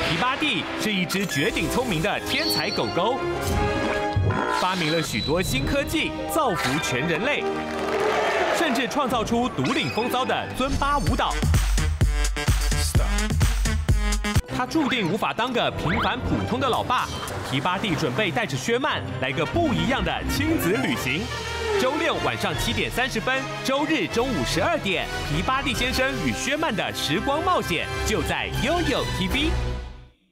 皮巴蒂是一只绝顶聪明的天才狗狗，发明了许多新科技，造福全人类，甚至创造出独领风骚的尊巴舞蹈。他注定无法当个平凡普通的老爸。皮巴蒂准备带着薛曼来个不一样的亲子旅行。周六晚上7点30分，周日中午12点，皮巴蒂先生与薛曼的时光冒险就在悠悠 TV。